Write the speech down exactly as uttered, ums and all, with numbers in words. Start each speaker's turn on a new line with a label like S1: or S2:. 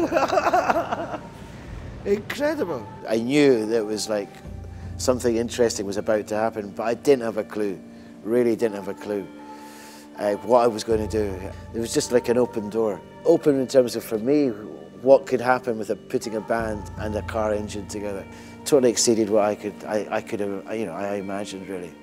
S1: Incredible. I knew that it was like something interesting was about to happen, but I didn't have a clue, really didn't have a clue uh, what I was going to do. It was just like an open door. Open in terms of, for me, what could happen with a, putting a band and a car engine together. Totally exceeded what I could, I, I could have, you know, I imagined really.